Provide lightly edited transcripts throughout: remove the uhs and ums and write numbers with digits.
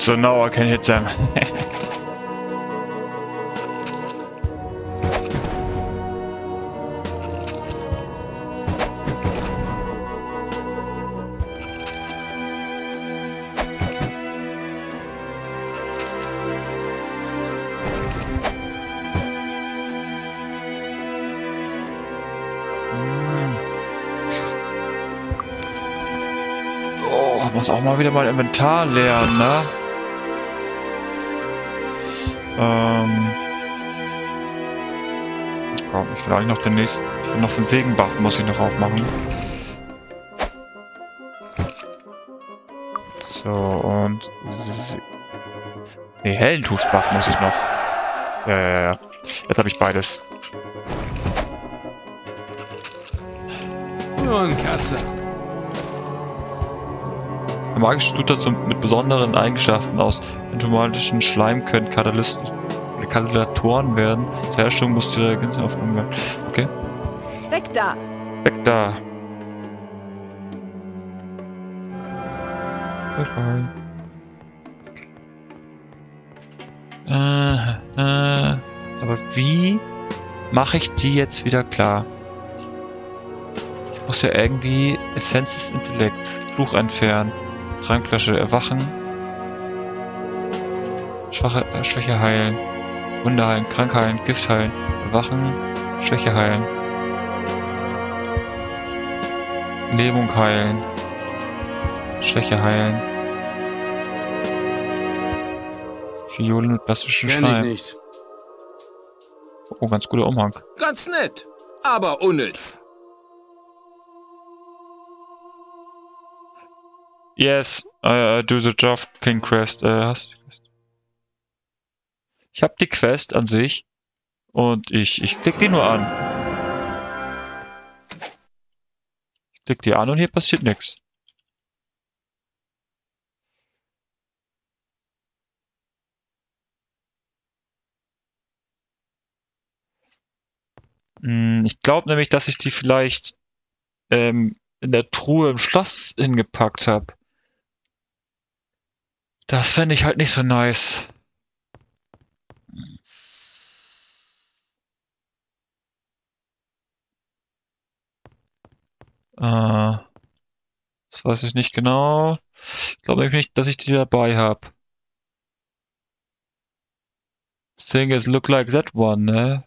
So now I can hit them. Oh, muss auch mal wieder mein Inventar lernen, ne? Komm, ich will eigentlich noch den nächsten. Ich will noch den Segenbuff, muss ich noch aufmachen. So, und. Ne, Heldentuchsbuff muss ich noch. Ja. Jetzt habe ich beides. Nun, Katze. Magische Zutaten mit besonderen Eigenschaften aus entomatischen Schleim können Katalysatoren werden. Zur Herstellung muss die Reagenzen aufgenommen werden. Okay. Weg da! Weg da! Aber wie mache ich die jetzt wieder klar? Ich muss ja irgendwie Essenz des Intellekts, Fluch entfernen, Trankflasche erwachen, Schwäche heilen, Wunde heilen, Krank heilen, Gift heilen, erwachen, Schwäche heilen, Lähmung heilen, Schwäche heilen, Fiolen mit plastischen Kenn ich Schleim. nicht. Oh, ganz guter Umhang. Ganz nett, aber unnütz. Yes, I do the job, King Quest. Hast du die Quest? Ich habe die Quest an sich und ich klicke die nur an. Ich klicke die an und hier passiert nichts. Ich glaube nämlich, dass ich die vielleicht in der Truhe im Schloss hingepackt habe. Das fände ich halt nicht so nice. Das weiß ich nicht genau. Ich glaube nämlich nicht, dass ich die dabei habe. Thing is look like that one, ne?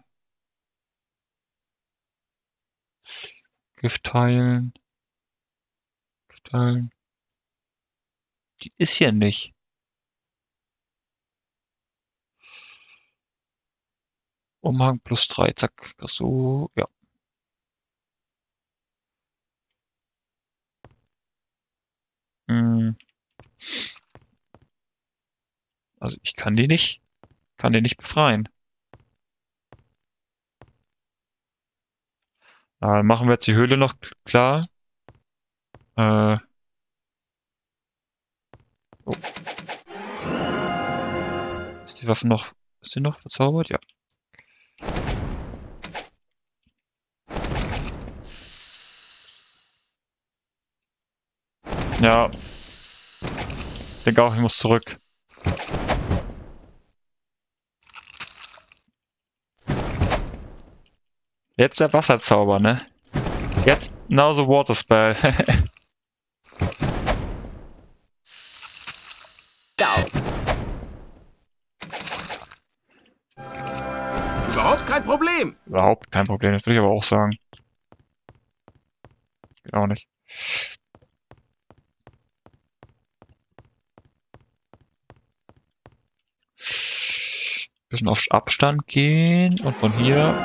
Gift heilen. Gift heilen. Die ist hier nicht. Umhang plus 3, zack. So, ja. Also ich kann die nicht befreien. Machen wir jetzt die Höhle noch klar. Oh. Ist die Waffe noch, ist die noch verzaubert? Ja. Ja. Ich denke auch, ich muss zurück. Jetzt der Wasserzauber, ne? Jetzt now the water spell. Überhaupt kein Problem. Überhaupt kein Problem, das würde ich aber auch sagen. Geht auch nicht. Bisschen auf Abstand gehen und von hier.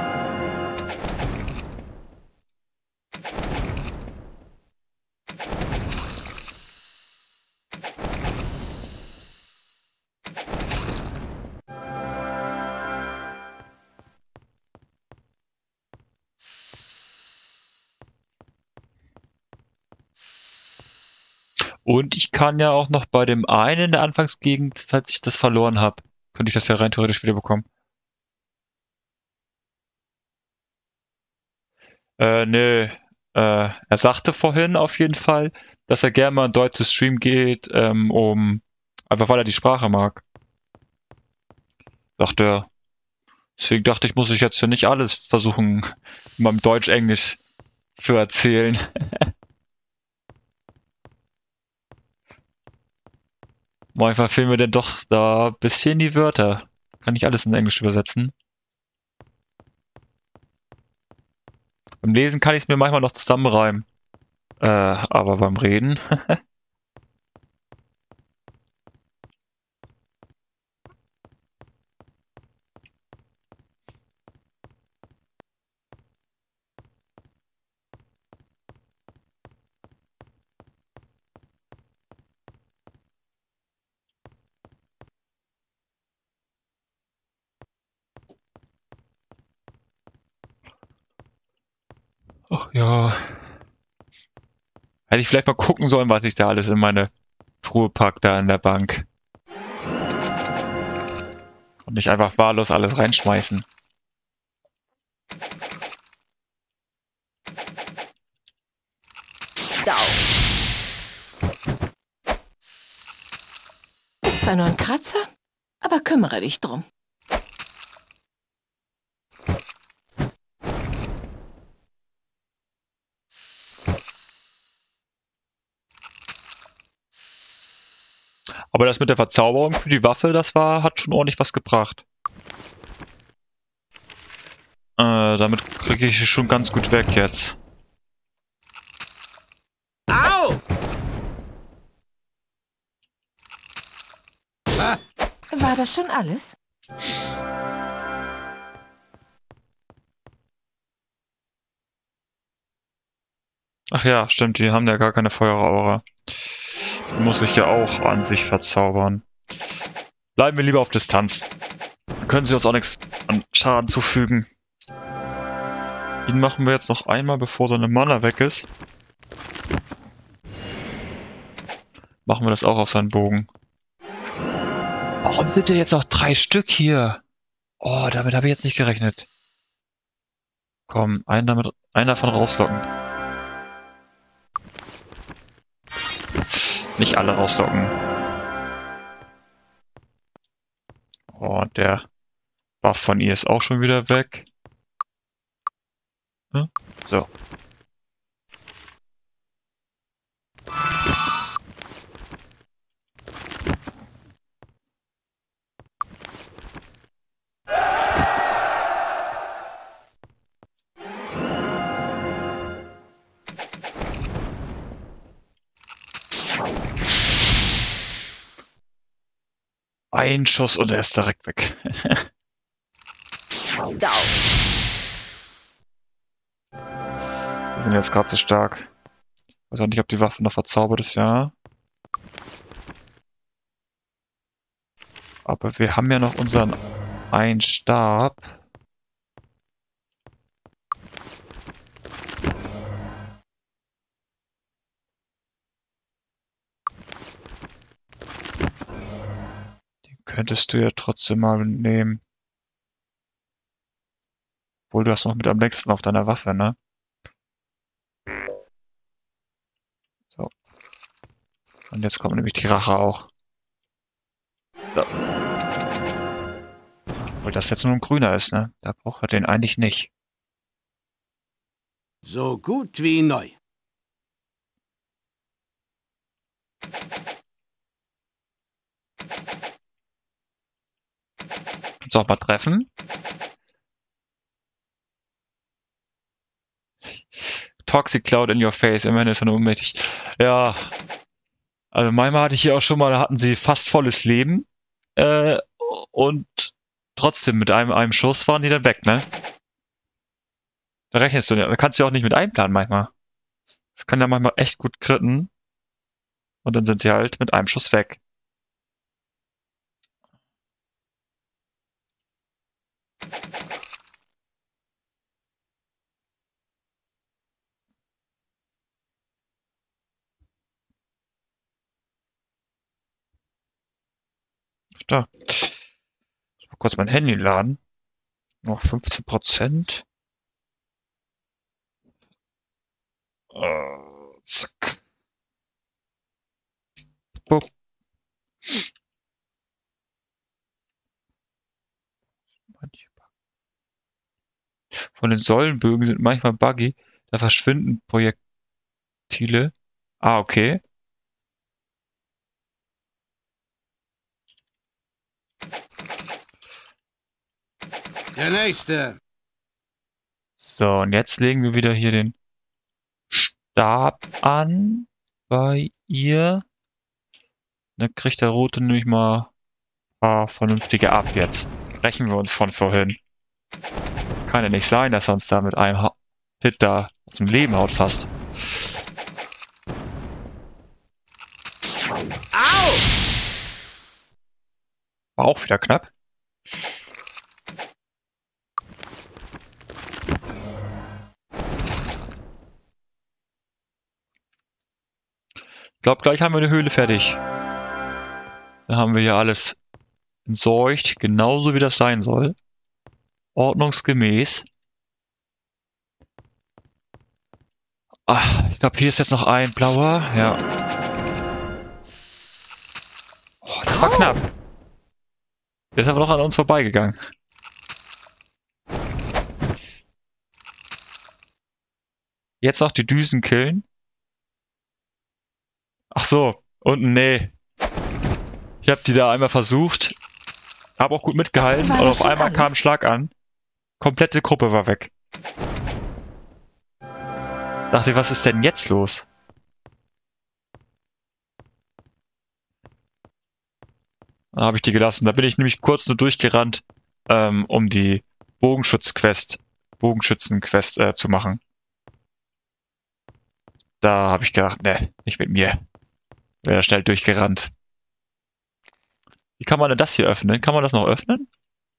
Und ich kann ja auch noch bei dem einen in der Anfangsgegend, falls ich das verloren habe, könnte ich das ja rein theoretisch wieder bekommen. Nö. Er sagte vorhin auf jeden Fall, dass er gerne mal in deutsches Stream geht, um Einfach weil er die Sprache mag. Sagt er. Deswegen dachte ich, muss ich jetzt ja nicht alles versuchen, in meinem Deutsch-Englisch zu erzählen. Manchmal fehlen mir denn doch da ein bisschen die Wörter. Kann ich alles in Englisch übersetzen. Beim Lesen kann ich es mir manchmal noch zusammenreimen. Aber beim Reden. Ach ja. Hätte ich vielleicht mal gucken sollen, was ich da alles in meine Truhe pack da in der Bank. Und nicht einfach wahllos alles reinschmeißen. Stau. Ist zwar nur ein Kratzer, aber kümmere dich drum. Aber das mit der Verzauberung für die Waffe, hat schon ordentlich was gebracht. Damit kriege ich schon ganz gut weg jetzt. Au! War das schon alles? Ach ja, stimmt, die haben ja gar keine Feueraura. Die muss ich ja auch an sich verzaubern. Bleiben wir lieber auf Distanz. Dann können sie uns auch nichts an Schaden zufügen. Ihn machen wir jetzt noch einmal, bevor seine Mana weg ist. Machen wir das auch auf seinen Bogen. Warum sind denn jetzt noch 3 Stück hier? Oh, damit habe ich jetzt nicht gerechnet. Komm, einen davon rauslocken. Nicht alle rauslocken. Oh, der Buff von ihr ist auch schon wieder weg. Hm? So. Ein Schuss und er ist direkt weg. Stau. Wir sind jetzt gerade so stark. Ich weiß auch nicht, ob die Waffe noch verzaubert ist, ja. Aber wir haben ja noch unseren einen Stab. Den könntest du ja trotzdem mal nehmen. Obwohl, du hast noch mit am längsten auf deiner Waffe, ne? So. Und jetzt kommt nämlich die Rache auch. So. Weil das jetzt nur ein grüner ist, ne? Da braucht er den eigentlich nicht. So gut wie neu. Kannst du auch mal treffen. Toxic Cloud in your face, immerhin ist er nur ohnmächtig. Ja. Also manchmal hatte ich hier auch schon mal, da hatten sie fast volles Leben. Und trotzdem mit einem Schuss waren die dann weg, ne? Da rechnest du nicht. Da kannst du ja auch nicht mit einplanen manchmal. Das kann ja manchmal echt gut kritten. Und dann sind sie halt mit einem Schuss weg. Da. Ich mal kurz mein Handy laden. Noch 15%. Zack. Bup. Von den Säulenbögen sind manchmal buggy. Da verschwinden Projektile. Ah, okay. Der nächste. So, und jetzt legen wir wieder hier den Stab an bei ihr. Dann kriegt der Rote nämlich mal ein paar vernünftige ab jetzt. Rächen wir uns von vorhin. Kann ja nicht sein, dass er uns da mit einem Hit da aus dem Leben haut fast. Au! War auch wieder knapp. Ich glaube, gleich haben wir eine Höhle fertig. Dann haben wir hier alles entsorgt, genauso wie das sein soll. Ordnungsgemäß. Ich glaube, hier ist jetzt noch ein blauer. Ja. Oh, das war knapp. Der ist aber noch an uns vorbeigegangen. Jetzt noch die Düsen killen. Ach so, unten, nee. Ich habe die da einmal versucht. Habe auch gut mitgehalten. Und auf einmal kam ein Schlag an. Komplette Gruppe war weg. Dachte ich, was ist denn jetzt los? Dann habe ich die gelassen. Da bin ich nämlich kurz nur durchgerannt, um die Bogenschützen-Quest zu machen. Da habe ich gedacht, ne, nicht mit mir. Wäre schnell durchgerannt. Wie kann man denn das hier öffnen? Kann man das noch öffnen?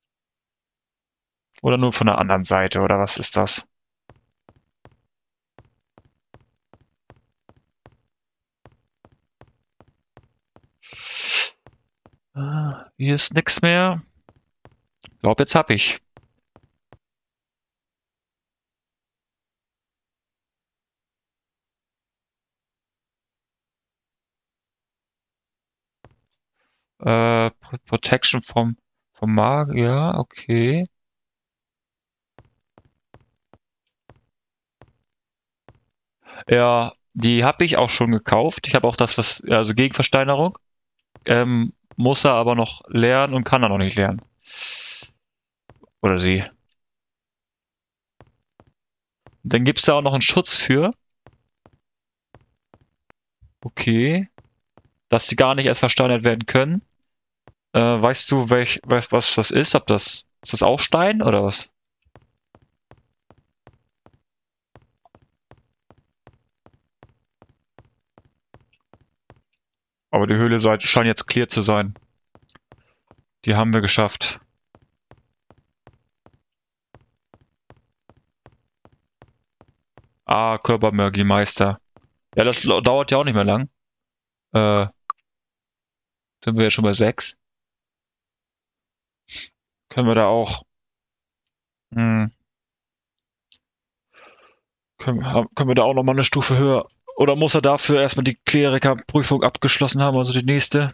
Oder nur von der anderen Seite? Oder was ist das? Hier ist nichts mehr. Ich glaube, jetzt hab ich. Protection vom Magier, okay. Ja, die habe ich auch schon gekauft. Ich habe auch das, also Gegenversteinerung. Muss er aber noch lernen und kann er noch nicht lernen. Oder sie. Dann gibt es da auch noch einen Schutz für. Okay. Dass sie gar nicht erst versteinert werden können. Weißt du, was das ist? Ist das auch Stein oder was? Aber die Höhle scheint jetzt clear zu sein. Die haben wir geschafft. Ah, Körpermörgli-Meister. Ja, das dauert ja auch nicht mehr lang. Sind wir ja schon bei 6. Können wir da auch. Hm, können wir da auch nochmal eine Stufe höher? Oder muss er dafür erstmal die Klerikerprüfung abgeschlossen haben, also die nächste?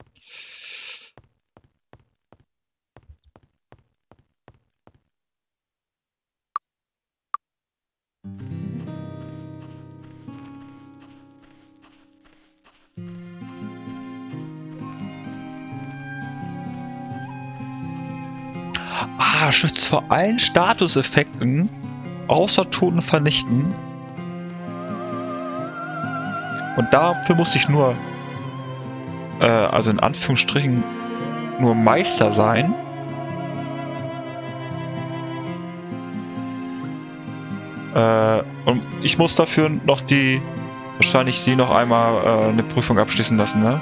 Schützt vor allen Statuseffekten außer Toten vernichten. Und dafür muss ich nur, also in Anführungsstrichen, nur Meister sein. Und ich muss dafür noch wahrscheinlich sie noch einmal eine Prüfung abschließen lassen, ne?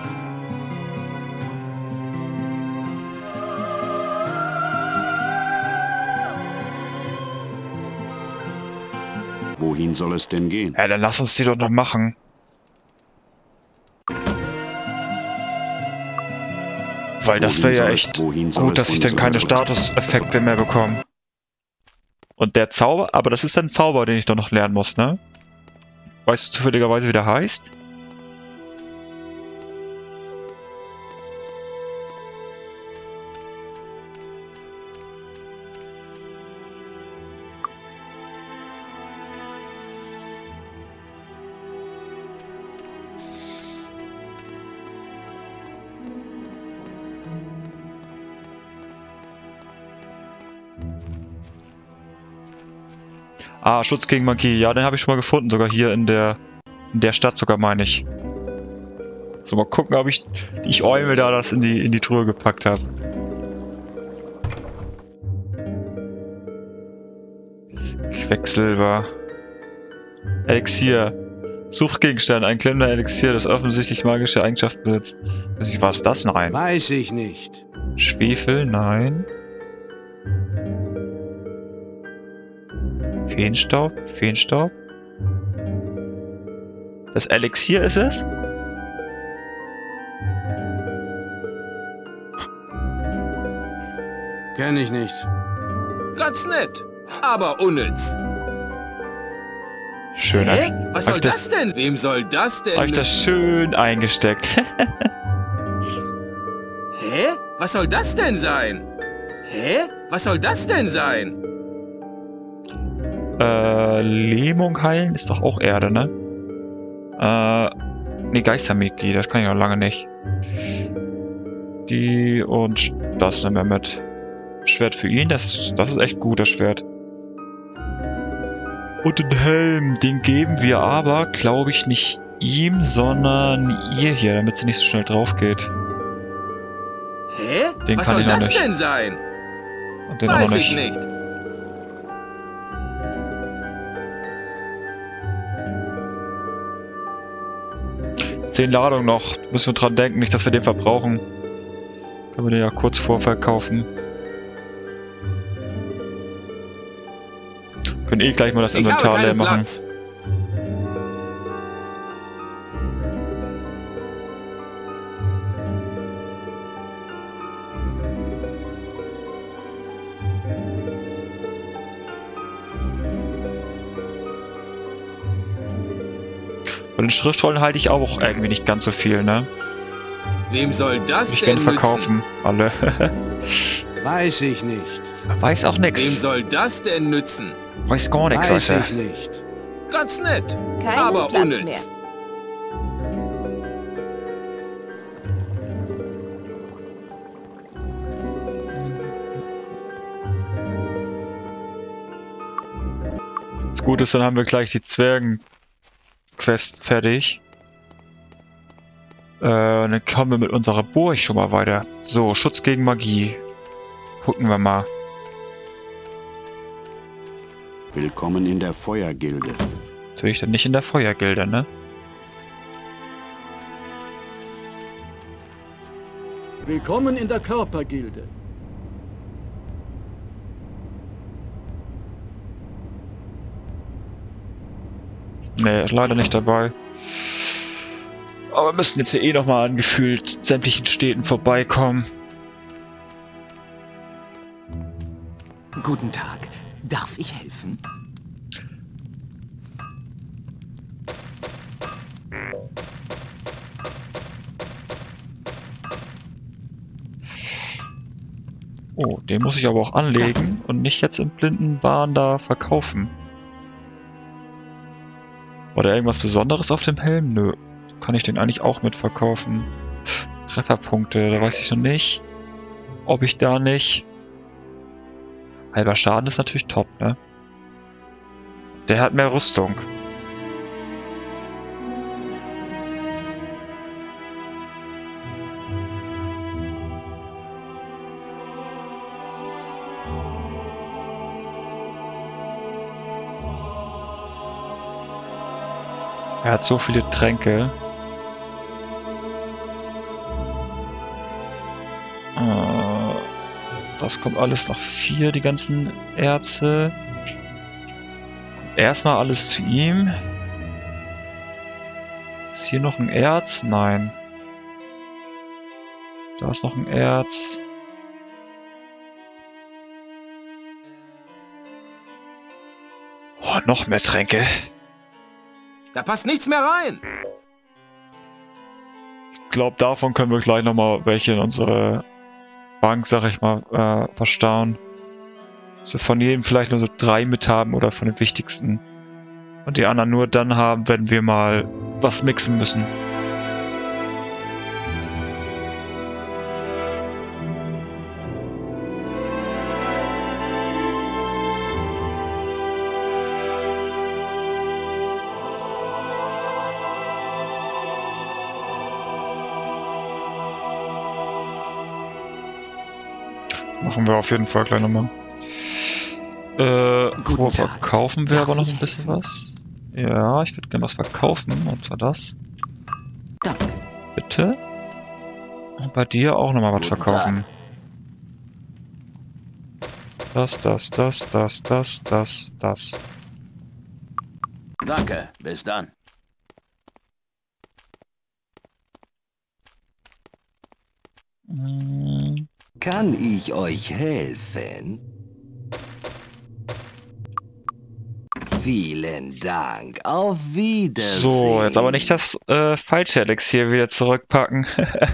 Wohin soll es denn gehen? Ja, dann lass uns die doch noch machen. Weil das wäre ja echt gut, dass ich dann keine Statuseffekte mehr bekomme. Und der Zauber, aber das ist ein Zauber, den ich doch noch lernen muss, ne? Weißt du zufälligerweise, wie der heißt? Ah, Schutz gegen Magie. Ja, den habe ich schon mal gefunden. Sogar hier in der Stadt sogar, meine ich. So, mal gucken, ob ich Eumel da das in die Truhe gepackt habe. Quecksilber. Elixier. Suchgegenstand. Ein klemmender Elixier, das offensichtlich magische Eigenschaften besitzt. Weiß ich, was das? Nein. Weiß ich nicht. Schwefel? Nein. Feenstaub? Feenstaub? Das Elixier ist es? Kenn ich nicht. Ganz nett, aber unnütz. Schön. Hä? Was soll das denn? Wem soll das denn? Habe ich das schön eingesteckt. Hä? Was soll das denn sein? Hä? Was soll das denn sein? Lähmung heilen ist doch auch Erde, ne? Ne, Geistermagie, das kann ich noch lange nicht. Die und das nehmen wir mit. Schwert für ihn, das ist echt gut, das Schwert. Und den Helm, den geben wir aber, glaube ich, nicht ihm, sondern ihr hier, damit sie nicht so schnell drauf geht. Hä? Den Was kann soll ich noch das nicht. denn sein? Und den auch Weiß noch ich nicht. nicht. 10 Ladungen noch. Müssen wir dran denken, nicht, dass wir den verbrauchen. Können wir den ja kurz vorverkaufen. Können eh gleich mal das Ich habe Inventar leer keinen machen. Platz. Von den Schriftrollen halte ich auch irgendwie nicht ganz so viel, ne? Wem soll das Ich denn kann verkaufen, alle. Weiß ich nicht. Weiß auch nützen? Wem nix. soll das denn nützen? Weiß gar nix, Weiß weißt ich du. nicht. Ganz nett, Keinen aber Platz unnütz. mehr. Das Gute ist, dann haben wir gleich die Zwergen-Quest fertig. Dann kommen wir mit unserer Burg schon mal weiter. So, Schutz gegen Magie. Gucken wir mal. Willkommen in der Feuergilde. Natürlich dann nicht in der Feuergilde, ne? Willkommen in der Körpergilde. Ne, ist leider nicht dabei. Aber wir müssen jetzt hier eh nochmal an gefühlt sämtlichen Städten vorbeikommen. Guten Tag. Darf ich helfen? Oh, den muss ich aber auch anlegen und nicht jetzt im blinden Wahn da verkaufen. War da irgendwas Besonderes auf dem Helm? Nö. Kann ich den eigentlich auch mitverkaufen? Trefferpunkte, da weiß ich noch nicht, ob ich da nicht... Halber Schaden ist natürlich top, ne? Der hat mehr Rüstung. Er hat so viele Tränke. Das kommt alles nach 4, die ganzen Erze. Erstmal alles zu ihm. Ist hier noch ein Erz? Nein. Da ist noch ein Erz. Oh, noch mehr Tränke. Da passt nichts mehr rein. Ich glaube, davon können wir gleich nochmal welche in unsere Bank, sag ich mal, verstauen. Dass wir von jedem vielleicht nur so 3 mit haben oder von den wichtigsten. Und die anderen nur dann haben, wenn wir mal was mixen müssen. Machen wir auf jeden Fall gleich nochmal. Wo Tag. verkaufen wir Darf aber noch ich ein bisschen helfen? was? Ja, ich würde gerne was verkaufen. Und zwar das. Danke. Bitte. Und bei dir auch nochmal was Guten verkaufen. Das. Danke, bis dann. Hm, Kann ich euch helfen? Vielen Dank. Auf Wiedersehen. So, jetzt aber nicht das falsche Elixier wieder zurückpacken.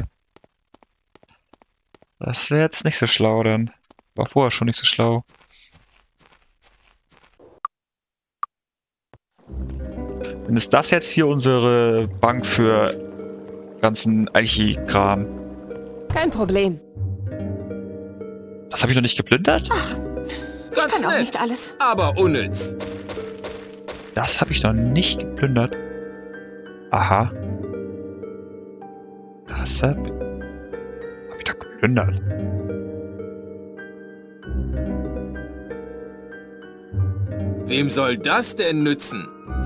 Das wäre jetzt nicht so schlau dann. War vorher schon nicht so schlau. Dann ist das jetzt hier unsere Bank für ganzen Alchi-Kram. Kein Problem. Das habe ich noch nicht geplündert? Ganz Kann auch nett, nicht alles. aber unnütz. Das habe ich noch nicht geplündert. Aha. Das habe ich doch geplündert. Wem soll das denn nützen?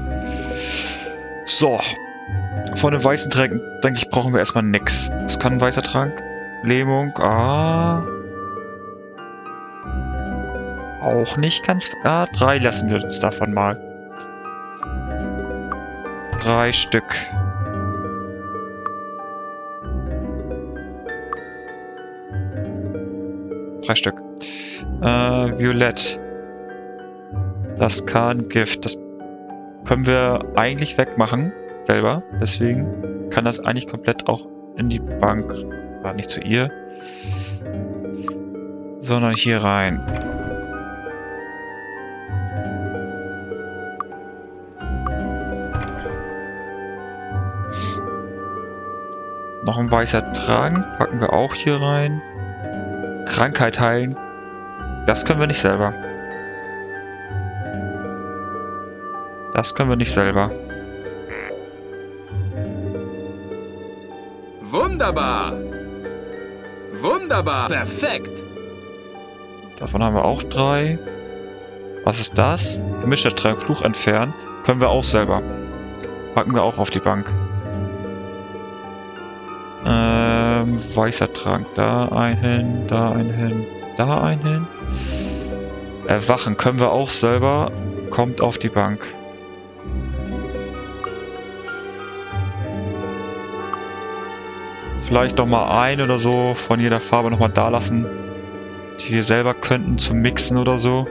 So. Von den weißen Tränken, denke ich, brauchen wir erstmal nix. Was kann ein weißer Trank? Lähmung, auch nicht ganz. 3 lassen wir uns davon mal. 3 Stück. Violett. Das kann Gift. Das können wir eigentlich wegmachen. Selber. Deswegen kann das eigentlich komplett auch in die Bank. War nicht zu ihr. Sondern hier rein. Noch ein weißer Trank. Packen wir auch hier rein. Krankheit heilen. Das können wir nicht selber. Das können wir nicht selber. Wunderbar. Wunderbar. Perfekt. Davon haben wir auch 3. Was ist das? Gemischter Trank, Fluch entfernen. Können wir auch selber. Packen wir auch auf die Bank. Weißer Trank. Da ein hin, da ein hin, da ein hin. Erwachen können wir auch selber. Kommt auf die Bank. Vielleicht noch mal ein oder so von jeder Farbe noch mal da lassen, die wir selber könnten zum Mixen oder so.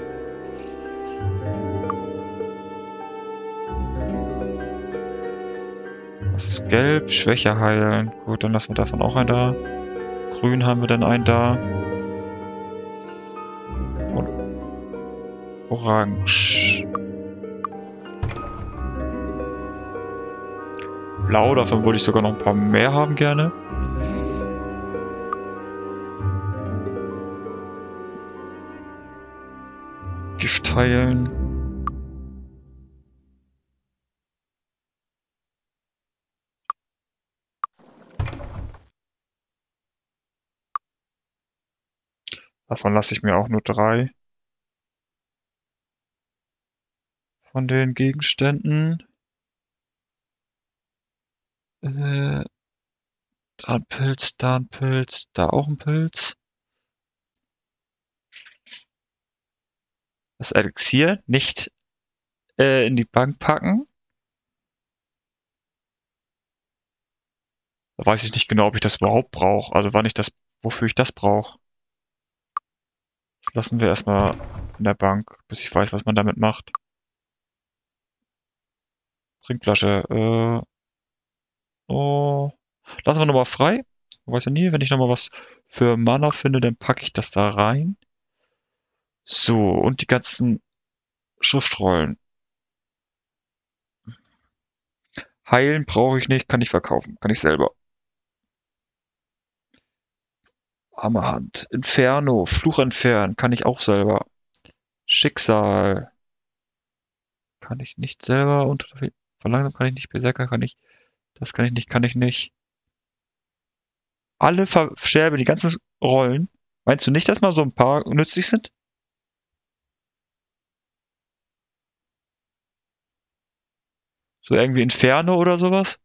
Das ist gelb, Schwäche heilen. Gut, dann lassen wir davon auch einen da. Grün haben wir dann einen da. Und orange. Blau, davon würde ich sogar noch ein paar mehr haben gerne. Gift heilen. Davon lasse ich mir auch nur 3. Von den Gegenständen. Da ein Pilz, da ein Pilz, da auch ein Pilz. Das Elixier nicht in die Bank packen. Da weiß ich nicht genau, ob ich das überhaupt brauche. Also wann ich das, wofür ich das brauche. Das lassen wir erstmal in der Bank, bis ich weiß, was man damit macht. Trinkflasche. Oh. Lassen wir nochmal frei. Man weiß ja nie, wenn ich nochmal was für Mana finde, dann packe ich das da rein. So, und die ganzen Schriftrollen. Heilen brauche ich nicht, kann ich verkaufen. Kann ich selber. Hammerhand. Inferno. Fluch entfernen. Kann ich auch selber. Schicksal. Kann ich nicht selber. Verlangsamen kann ich nicht. Berserker kann ich. Das kann ich nicht. Kann ich nicht. Alle Scherbe, die ganzen Rollen Meinst du nicht, dass mal so ein paar nützlich sind? So irgendwie Inferno oder sowas?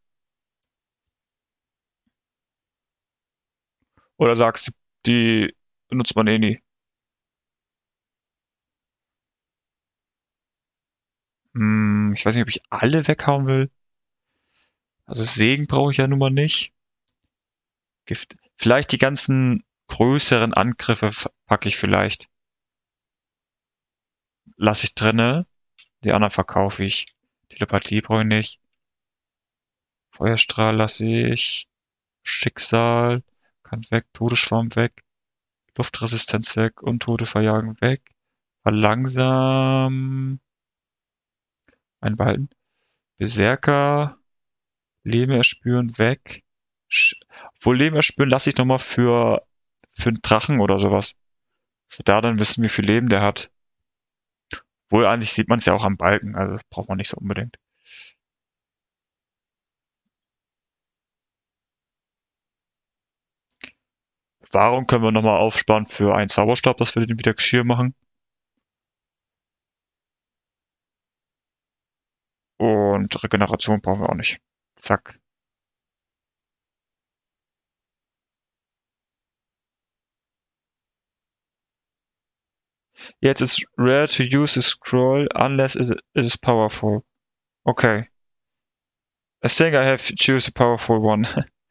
Oder sagst du, die benutzt man eh nie? Ich weiß nicht, ob ich alle weghauen will. Also Segen brauche ich ja nun mal nicht. Gift. Vielleicht die ganzen größeren Angriffe packe ich vielleicht. Lasse ich drinne. Die anderen verkaufe ich. Telepathie brauche ich nicht. Feuerstrahl lasse ich. Schicksal kann weg. Todesschwarm weg. Luftresistenz weg. Untote verjagen weg. Verlangsamen. Einbehalten. Berserker. Leben erspüren weg. Obwohl Leben erspüren lasse ich nochmal für einen Drachen oder sowas. So da dann wissen, wie viel Leben der hat. Wohl eigentlich sieht man es ja auch am Balken, also braucht man nicht so unbedingt. Warum können wir nochmal aufsparen für einen Zauberstab, dass wir den wieder Geschirr machen? Und Regeneration brauchen wir auch nicht. Zack. Jetzt ist rare to use a scroll unless it is powerful. Okay. I think I have to choose a powerful one.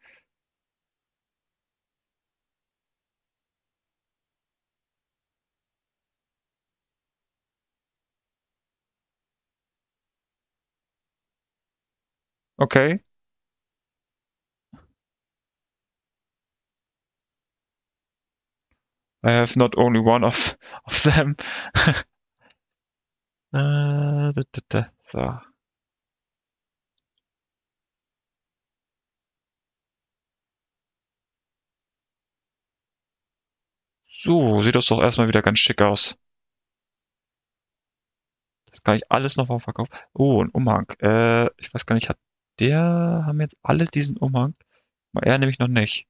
Okay. I have not only one of them. So. So, sieht das doch erstmal wieder ganz schick aus. Das kann ich alles noch mal verkaufen. Oh, ein Umhang. Ich weiß gar nicht, haben jetzt alle diesen Umhang? Er nämlich noch nicht.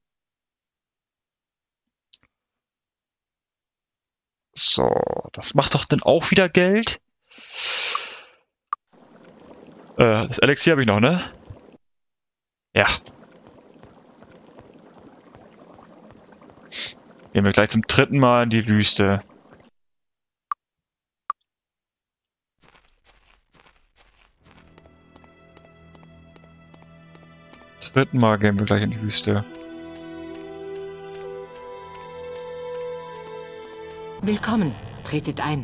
So, das macht doch dann auch wieder Geld. Das Elixier habe ich noch, ne? Ja. Gehen wir gleich zum dritten Mal in die Wüste. Dritten Mal gehen wir gleich in die Wüste. Willkommen. Tretet ein.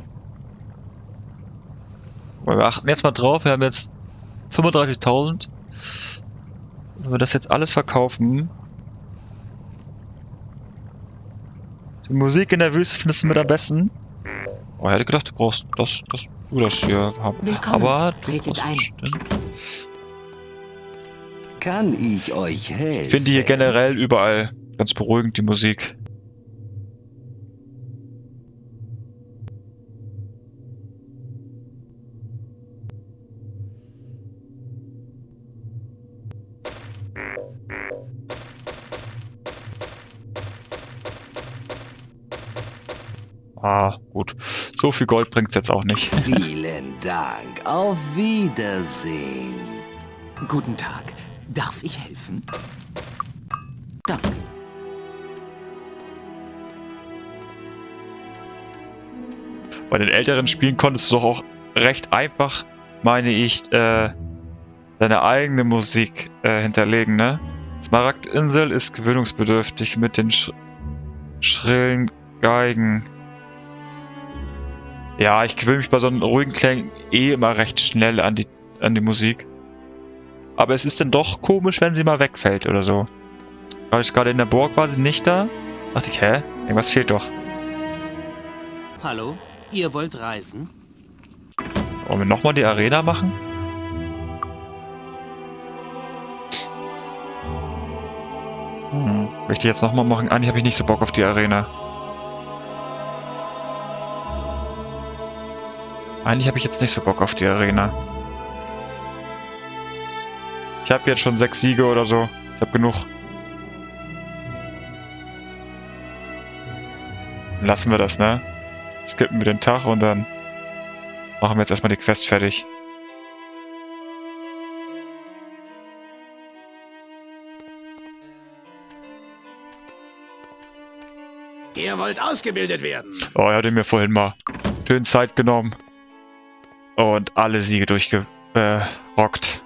Wir achten jetzt mal drauf, wir haben jetzt 35.000. Wenn wir das jetzt alles verkaufen. Die Musik in der Wüste findest du mit am besten. Oh, ich hätte gedacht, du brauchst das hier haben. Willkommen. Aber du Tretet brauchst ein. bestimmt. Kann ich euch helfen? Ich finde hier generell überall ganz beruhigend, die Musik. Ah, gut. So viel Gold bringt's jetzt auch nicht. Vielen Dank. Auf Wiedersehen. Guten Tag. Darf ich helfen? Danke. Bei den älteren Spielen konntest du doch auch recht einfach, meine ich, deine eigene Musik hinterlegen, ne? Smaragdinsel ist gewöhnungsbedürftig mit den schrillen Geigen. Ja, ich gewöhne mich bei so einen ruhigen Klängen eh immer recht schnell an die Musik. Aber es ist dann doch komisch, wenn sie mal wegfällt oder so. War ich gerade in der Burg, war sie nicht da? Dachte ich, hä? Irgendwas fehlt doch. Hallo? Ihr wollt reisen? Wollen wir nochmal die Arena machen? Möchte ich jetzt nochmal machen? Eigentlich habe ich nicht so Bock auf die Arena. Eigentlich habe ich jetzt nicht so Bock auf die Arena. Ich habe jetzt schon 6 Siege oder so. Ich habe genug. Dann lassen wir das, ne? Skippen wir den Tag und dann machen wir jetzt erstmal die Quest fertig. Ihr wollt ausgebildet werden. Oh, er hatte mir vorhin mal schön Zeit genommen. Und alle Siege durchgerockt.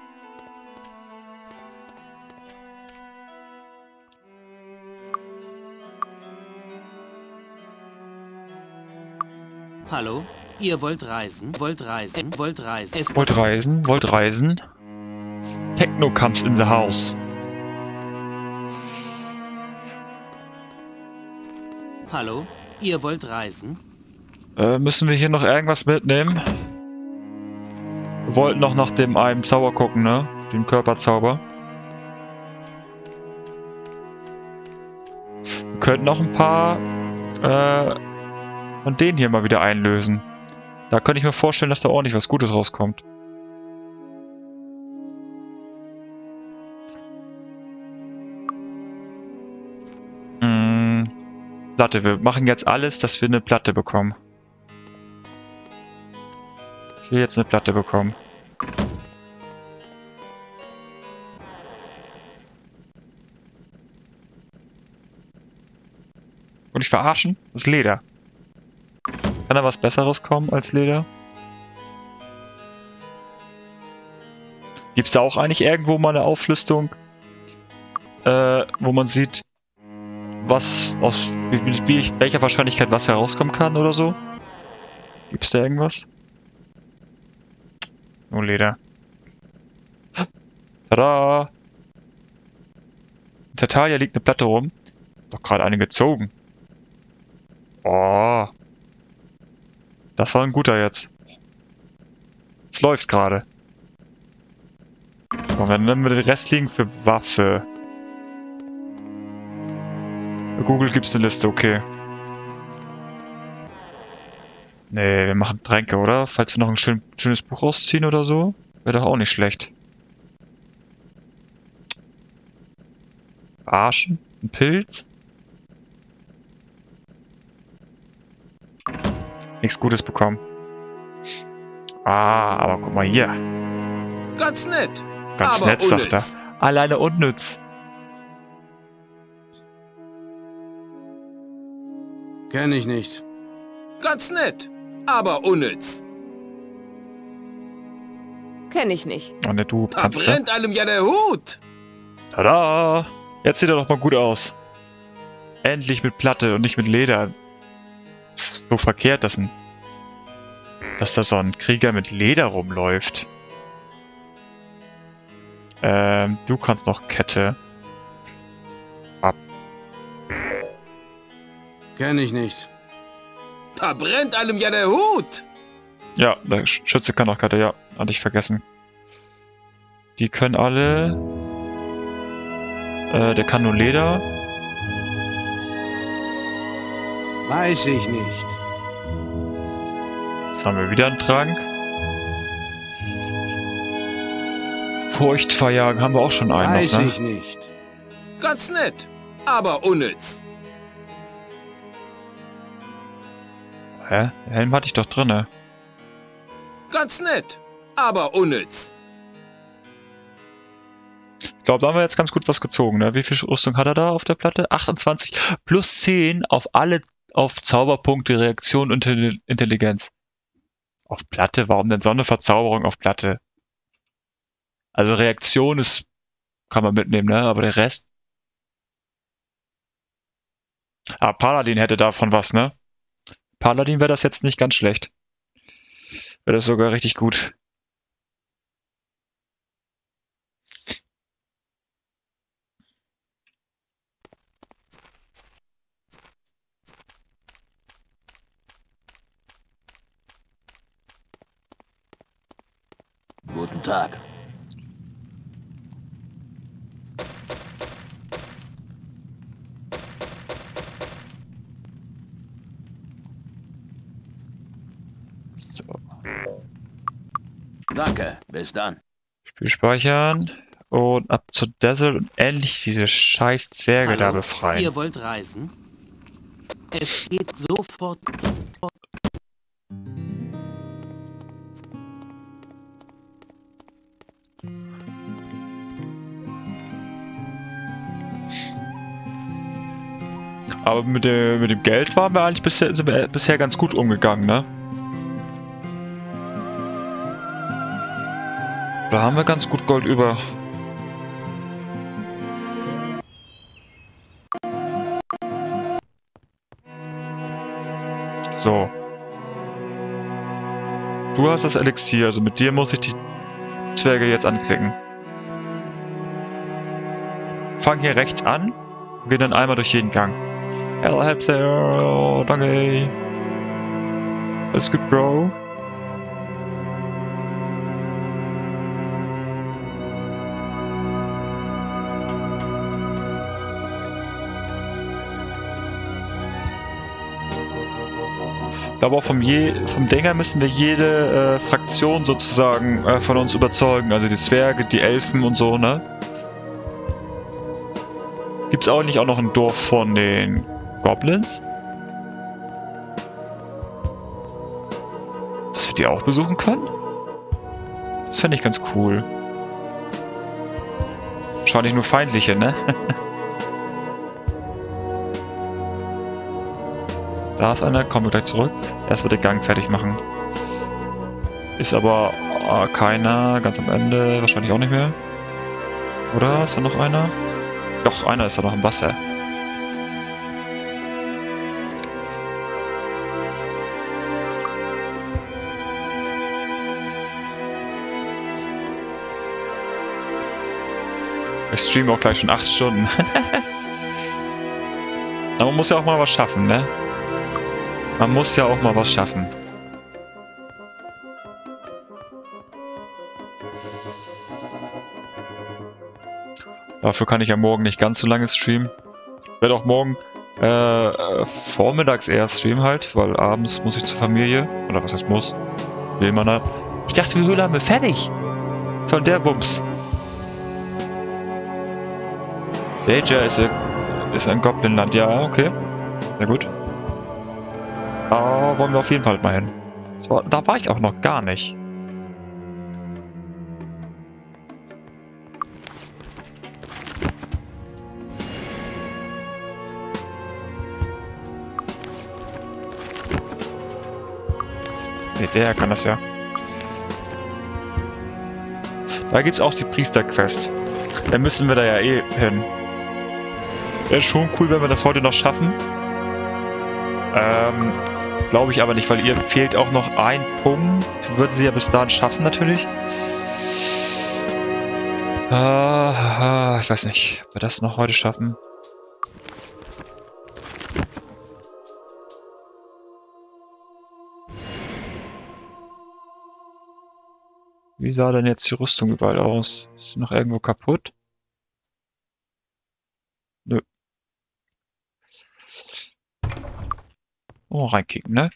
Hallo? Ihr wollt reisen? Wollt reisen? Wollt reisen? Wollt reisen? Wollt reisen? Techno comes in the house. Hallo? Ihr wollt reisen? Müssen wir hier noch irgendwas mitnehmen? Wir wollten noch nach dem einen Zauber gucken, ne? Dem Körperzauber. Wir könnten noch ein paar von denen hier mal wieder einlösen. Da könnte ich mir vorstellen, dass da ordentlich was Gutes rauskommt. Platte. Wir machen jetzt alles, dass wir eine Platte bekommen. Ich will jetzt eine Platte bekommen. Und ich verarschen? Das ist Leder. Kann da was Besseres kommen als Leder? Gibt es da auch eigentlich irgendwo mal eine Auflistung, wo man sieht, was aus welcher Wahrscheinlichkeit was herauskommen kann oder so? Gibt es da irgendwas? Nur Leder. Tada! In Tartaria liegt eine Platte rum. Doch gerade eine gezogen. Oh. Das war ein guter jetzt. Es läuft gerade. Und dann nehmen wir den restlichen für Waffe. Bei Google gibt's eine Liste, okay. Nee, wir machen Tränke, oder? Falls wir noch ein schönes Buch rausziehen oder so. Wäre doch auch nicht schlecht. Arschen? Ein Pilz? Nichts Gutes bekommen. Ah, aber guck mal hier. Ganz nett. Ganz aber nett, sagt er. unnütz. Alleine unnütz. Kenn ich nicht. Ganz nett. Aber unnütz. Kenn ich nicht. Oh ne, du Da Panzer. brennt einem ja der Hut. Tada! Jetzt sieht er doch mal gut aus. Endlich mit Platte und nicht mit Leder. Ist so verkehrt, dass da so ein Krieger mit Leder rumläuft. Du kannst noch Kette. Ab. Kenn ich nicht. Da brennt einem ja der Hut. Ja, der Schütze kann noch Kette, ja. Hatte ich vergessen. Die können alle... der kann nur Leder. Weiß ich nicht. Jetzt haben wir wieder einen Trank. Furcht verjagen haben wir auch schon einen Weiß noch, ne? ich nicht. Ganz nett. Aber unnütz. Hä? Den Helm hatte ich doch drinne. Ganz nett. Aber unnütz. Ich glaube, da haben wir jetzt ganz gut was gezogen, ne? Wie viel Rüstung hat er da auf der Platte? 28 plus 10 auf Zauberpunkte, Reaktion und Intelligenz. Auf Platte? Warum denn so eine Verzauberung auf Platte? Also Reaktion kann man mitnehmen, ne? Aber der Rest... Ah, Paladin hätte davon was, ne? Paladin wäre das jetzt nicht ganz schlecht. Wäre das sogar richtig gut. Guten Tag. So. Danke, bis dann. Spiel speichern. Und ab zur Desert und endlich diese scheiß Zwerge da Hallo? befreien. Ihr wollt reisen? Es geht sofort. Aber mit dem Geld waren wir eigentlich bisher ganz gut umgegangen, ne? Da haben wir ganz gut Gold über. So. Du hast das Elixier, also mit dir muss ich die Zwerge jetzt anklicken. Fang hier rechts an und geh dann einmal durch jeden Gang. Hello, help there. Oh, danke. Alles gut, Bro. Ich glaube auch vom Dinger müssen wir jede Fraktion sozusagen von uns überzeugen. Also die Zwerge, die Elfen und so, ne? Gibt's auch nicht auch noch ein Dorf von den Goblins? Dass wir die auch besuchen können? Das fände ich ganz cool. Schau nicht nur feindliche, ne? Da ist einer, kommen wir gleich zurück. Erstmal den Gang fertig machen. Ist aber keiner, ganz am Ende, wahrscheinlich auch nicht mehr. Oder ist da noch einer? Doch, einer ist da noch im Wasser. Ich streame auch gleich schon 8 Stunden. Aber man muss ja auch mal was schaffen, ne? Man muss ja auch mal was schaffen. Dafür kann ich ja morgen nicht ganz so lange streamen. Ich werde auch morgen vormittags eher streamen halt, weil abends muss ich zur Familie. Oder was heißt muss? Will man halt. Ich dachte, die Höhle haben wir fertig. Was soll der Bums? Danger ist ein Goblinland. Ja, okay. Sehr gut. Da wollen wir auf jeden Fall mal hin. So, da war ich auch noch gar nicht. Nee, der kann das ja. Da gibt's auch die Priester-Quest. Dann müssen wir da ja eh hin. Wäre schon cool, wenn wir das heute noch schaffen. Glaube ich aber nicht, weil ihr fehlt auch noch ein Punkt. Würden sie ja bis dahin schaffen, natürlich. Ich weiß nicht, ob wir das noch heute schaffen. Wie sah denn jetzt die Rüstung überall aus? Ist sie noch irgendwo kaputt? Nö. Oh, reinkicken, ne?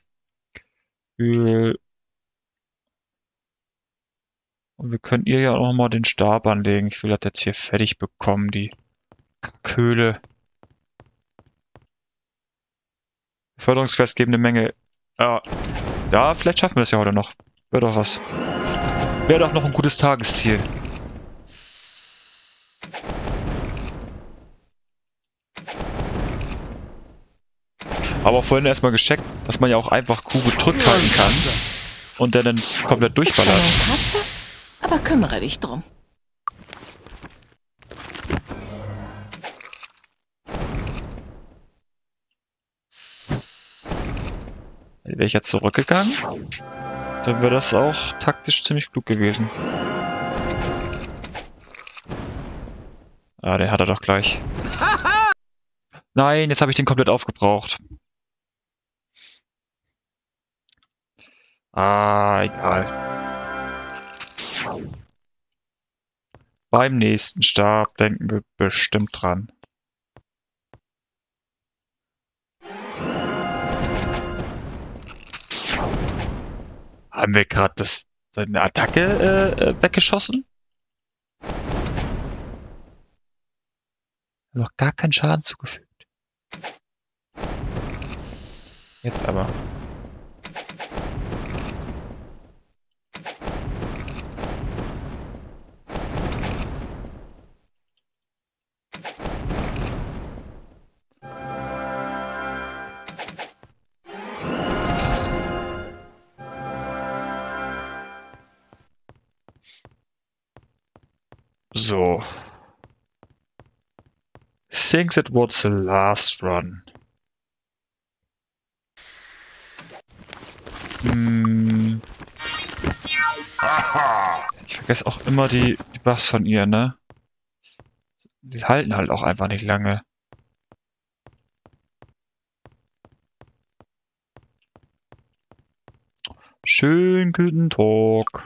Und wir können ihr ja auch noch mal den Stab anlegen. Ich will das jetzt hier fertig bekommen, die Köhle. Förderungsquest geben eine Menge. Ja, vielleicht schaffen wir es ja heute noch. Wäre doch was. Wäre doch noch ein gutes Tagesziel. Aber vorhin erstmal gecheckt, dass man ja auch einfach Q gedrückt halten kann und der dann komplett durchballert. Katze? Aber kümmere dich drum. Wäre ich jetzt zurückgegangen, dann wäre das auch taktisch ziemlich klug gewesen. Ah, den hat er doch gleich. Nein, jetzt habe ich den komplett aufgebraucht. Ah, egal. Beim nächsten Stab denken wir bestimmt dran. Haben wir gerade seine Attacke weggeschossen? Noch gar keinen Schaden zugefügt. Jetzt aber. So. Think that was the last run. Ich vergesse auch immer die Buffs von ihr, ne? Die halten halt auch einfach nicht lange. Schönen guten Tag.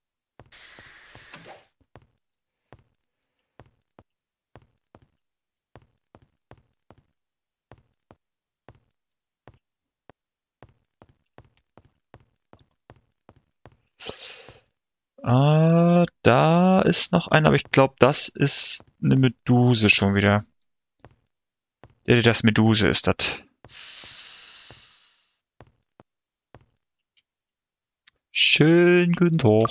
Da ist noch einer, aber ich glaube, das ist eine Meduse schon wieder. Das Meduse ist das. Schönen guten Tag.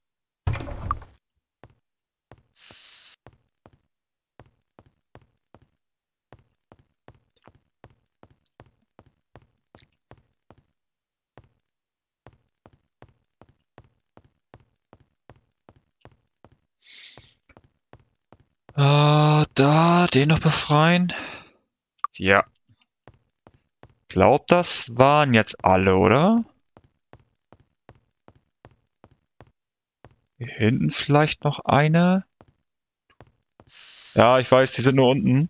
Da, den noch befreien. Ja. Glaub, das waren jetzt alle, oder? Hier hinten vielleicht noch eine. Ja, ich weiß, die sind nur unten.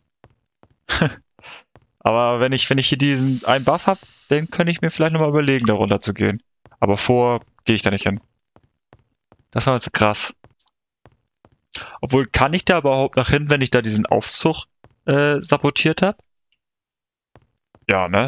Aber wenn ich hier diesen einen Buff hab, dann könnte ich mir vielleicht nochmal überlegen, da runter zu gehen. Aber vor gehe ich da nicht hin. Das war jetzt krass. Obwohl, kann ich da überhaupt nach hin, wenn ich da diesen Aufzug sabotiert habe? Ja, ne?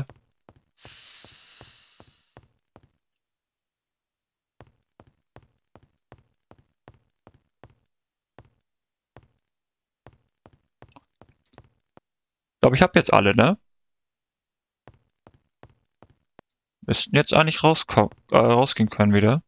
Ich glaube, ich habe jetzt alle, ne? Müssten jetzt eigentlich rausgehen können wieder.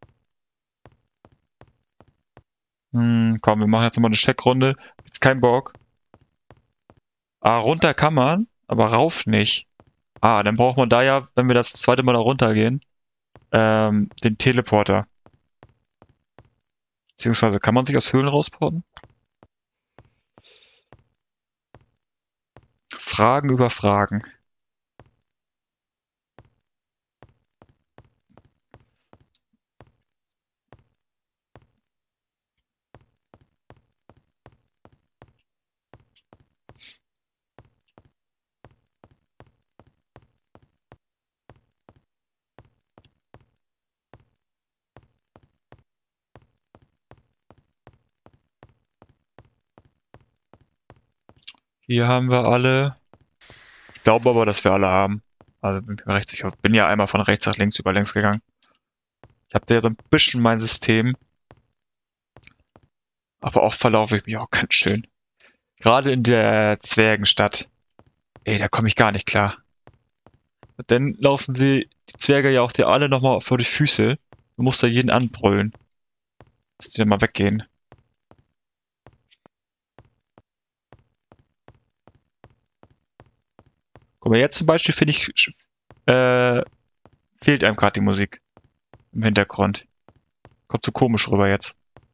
Komm, wir machen jetzt nochmal eine Checkrunde. Jetzt kein Bock. Runter kann man, aber rauf nicht. Dann braucht man da ja, wenn wir das zweite Mal da runtergehen, den Teleporter. Beziehungsweise kann man sich aus Höhlen rausporten? Fragen über Fragen. Hier haben wir alle. Ich glaube aber, dass wir alle haben. Also bin mir recht sicher. Bin ja einmal von rechts nach links über links gegangen. Ich habe da ja so ein bisschen mein System. Aber oft verlaufe ich mich auch ganz schön. Gerade in der Zwergenstadt. Ey, da komme ich gar nicht klar. Und dann laufen die Zwerge ja auch dir alle nochmal vor die Füße. Du musst da jeden anbrüllen. Dass die dann mal weggehen. Guck mal, jetzt zum Beispiel finde ich, fehlt einem gerade die Musik im Hintergrund. Kommt so komisch rüber jetzt.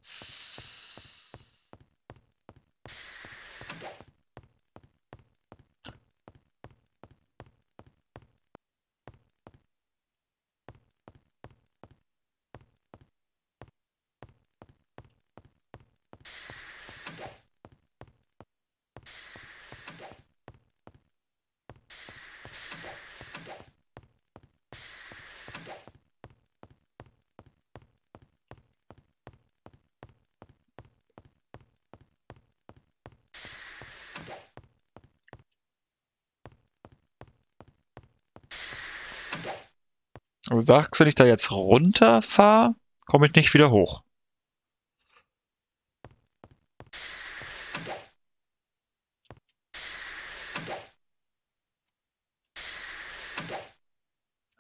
Du sagst, wenn ich da jetzt runterfahre, komme ich nicht wieder hoch.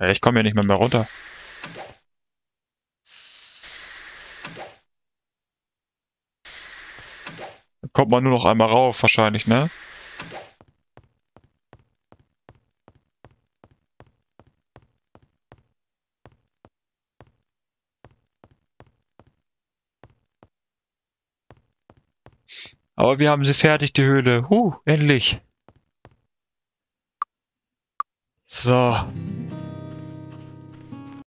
Ja, ich komme ja nicht mehr runter. Da kommt man nur noch einmal rauf, wahrscheinlich, ne? Aber wir haben sie fertig, die Höhle. Endlich. So.